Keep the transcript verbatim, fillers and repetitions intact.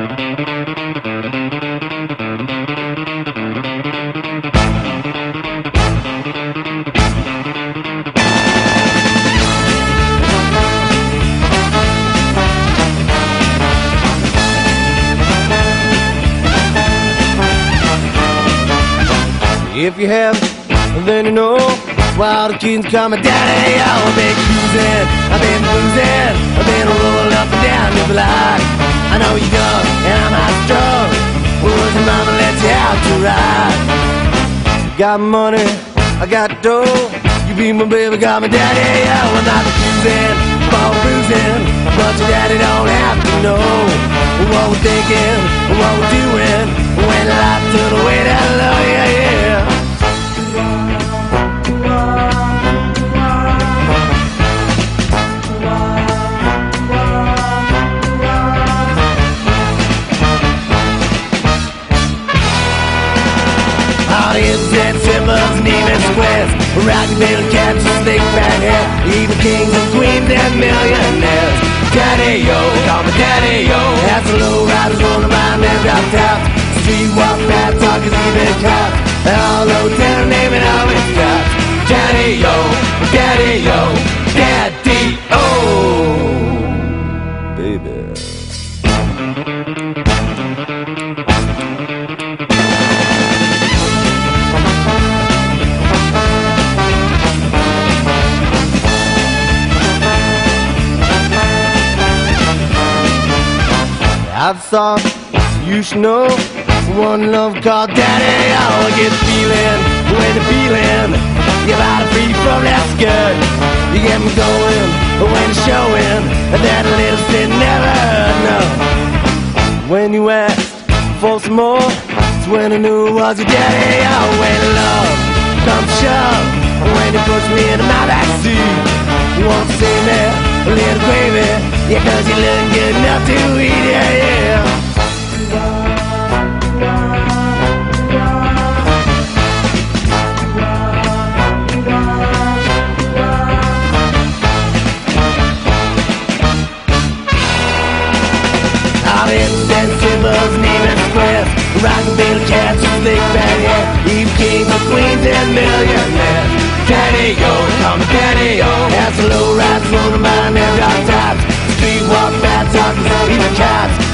If you haven't, then you know why the kids call me daddy. I've been cruising, I've been boozing, I've been rolling up and down your block. I know you're young and I'm not strong. Was your mama let you out to ride? Got money, I got dough. You be my baby, got my daddy. Oh, I'm not cruising, ball bruising, but your daddy don't have to know what we're thinking, what we're doing. When the light to the way down low, yeah, yeah. Audiences, timbers, and even squares, rockin' little cats with thick fat hair, even kings and queens and millionaires. Daddy yo, call me daddy yo. As the low riders rolling around their drop tops, street walk, bad talkers, even cops, all low down naming all his cops. Daddy yo, daddy yo, daddy oh, baby. I've thought you should know one love called daddy. Oh, I get the feeling, when the feeling, your body free from that skirt. You get me going, when it's showing, that little shit never know. When you asked for some more, it's when I knew it was your daddy. Oh, when love comes to shove, when you push me into my backseat, you won't see me, a little gravy, yeah, cause you're looking good enough to eat, yeah, yeah. Timbers and even squares, rockin' little cats with thick fat hair, even kings and queens and millionaires. Daddy yo, call me daddy yo. As the low riders rolling by and their drop tops, street walk, bad talkers, even cops.